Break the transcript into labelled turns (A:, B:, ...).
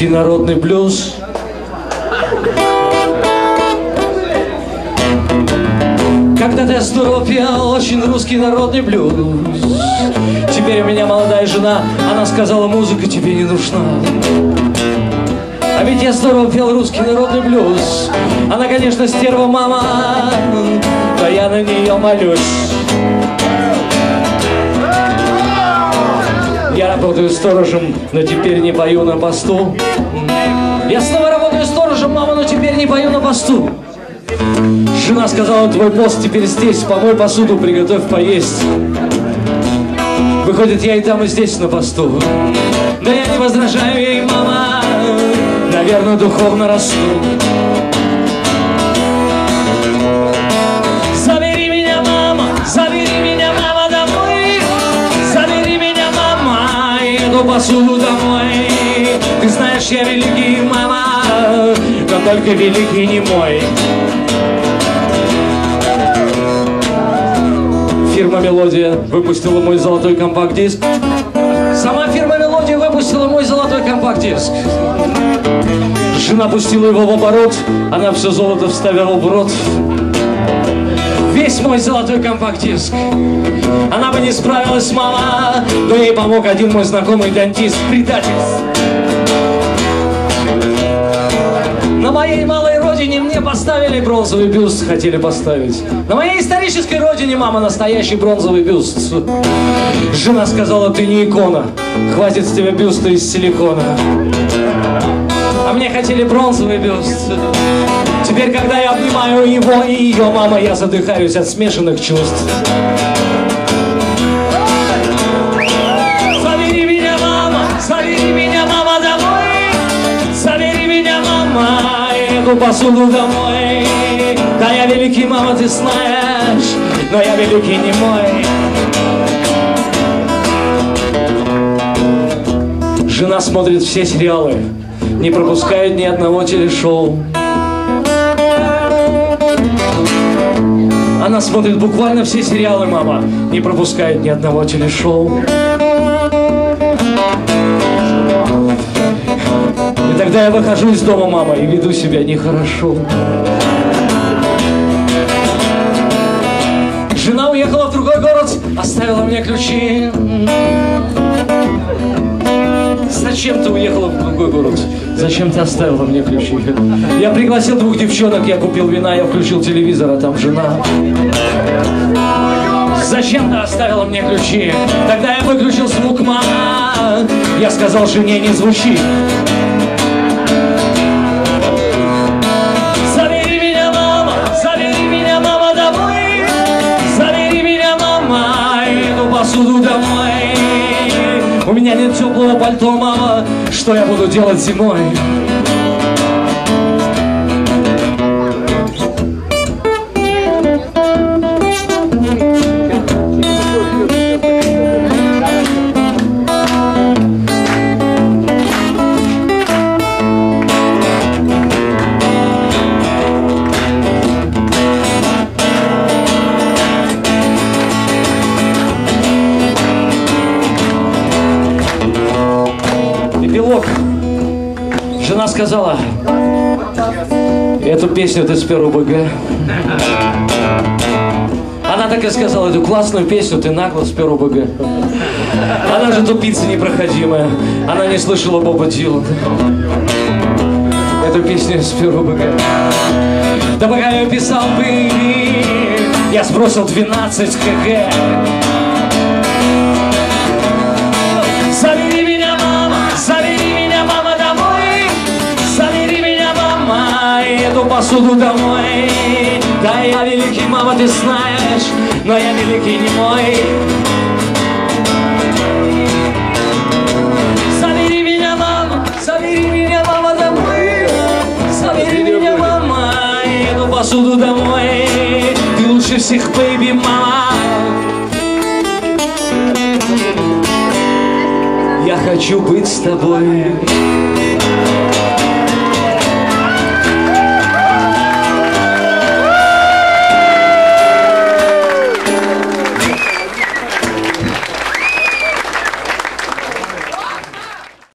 A: русский народный блюз. Когда-то я здорово пел очень русский народный блюз. Теперь у меня молодая жена, она сказала, музыка тебе не нужна. А ведь я здорово пел русский народный блюз. Она, конечно, стерва мама, но я на нее молюсь. Я работаю сторожем, но теперь не пою на посту. Я снова работаю сторожем, мама, но теперь не пою на посту. Жена сказала, твой пост теперь здесь, помой посуду, приготовь поесть. Выходит, я и там, и здесь на посту. Да я не возражаю ей, мама, наверное, духовно расту. Забери меня, мама, домой. Забери меня, мама, иду посуду домой. Ты знаешь, я великий, мама, но только великий не мой. Фирма «Мелодия» выпустила мой золотой компакт-диск. Сама фирма «Мелодия» выпустила мой золотой компакт-диск. Жена пустила его в оборот, она все золото вставила в рот. Весь мой золотой компакт-диск. Она бы не справилась, мама, но ей помог один мой знакомый дантист, предатель. На моей малой родине мне поставили бронзовый бюст, хотели поставить. На моей исторической родине, мама, настоящий бронзовый бюст. Жена сказала, ты не икона, хватит с тебя бюста из силикона. А мне хотели бронзовый бюст. Теперь, когда я обнимаю его и ее, мама, я задыхаюсь от смешанных чувств. Забери меня, мама, домой. Забери меня, мама, эту посуду домой. Да я великий, мама, ты знаешь, но я великий не мой. Жена смотрит все сериалы, не пропускает ни одного телешоу. Она смотрит буквально все сериалы, мама, не пропускает ни одного телешоу. И тогда я выхожу из дома, мама, и веду себя нехорошо. Жена уехала в другой город, оставила мне ключи. Зачем ты уехала в другой город? Зачем ты оставила мне ключи? Я пригласил двух девчонок, я купил вина, я включил телевизор, а там жена. Зачем ты оставила мне ключи? Тогда я выключил звук, мама. Я сказал жене, не звучи. Забери меня, мама, домой. Забери меня, мама, иду посуду домой. У меня нет теплого пальто, мама, что я буду делать зимой? Жена сказала, эту песню ты спел УБГ. Она так и сказала, эту классную песню ты нагло спел УБГ. Она же тупица непроходимая, она не слышала Боба Дилана. Эту песню я спел УБГ. Да пока я писал, бэйби, я сбросил 12 кг. Забери меня, мама, домой. Забери меня, мама, эту посуду домой. Да я великий, мама, ты знаешь, но я великий не мой. Забери меня, мама, домой. Забери меня, мама, эту посуду домой. Ты лучше всех, бэйби, мама. Я хочу быть с тобой.